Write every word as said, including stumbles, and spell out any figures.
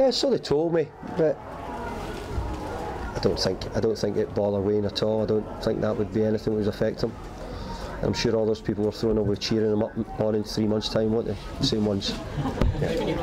Yeah, so they told me, but I don't think I don't think it bothered Wayne at all. I don't think that would be anything that would affect him. I'm sure all those people were throwing away cheering him up on in three months' time, won't they? Same ones. Yeah.